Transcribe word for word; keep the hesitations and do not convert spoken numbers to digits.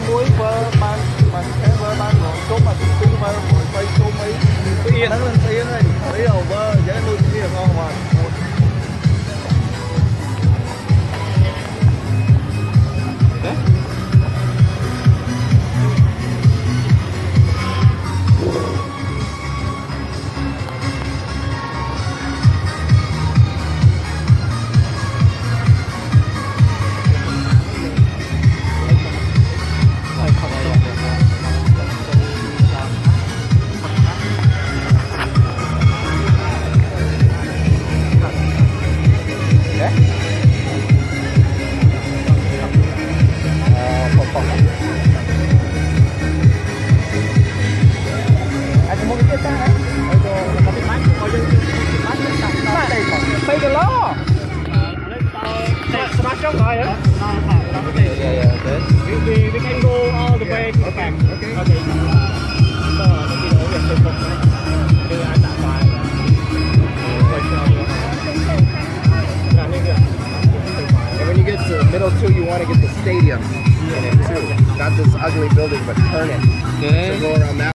muối vơ ban ban cái vơ ban rồi cốt mà cứ vơ quay cốt mấy yên nó lên yên này mấy đầu vơ dễ nuôi kia ngon mà Bây giờ lo. Smash trong rồi hả? Yeah, yeah, okay. We, we, we can go all the way to the back. Okay. Okay. So, maybe the only thing to do is that fire. And when you get to the middle too, you want to get the stadium in it too. Not this ugly building, but turn it. Okay. So go around that.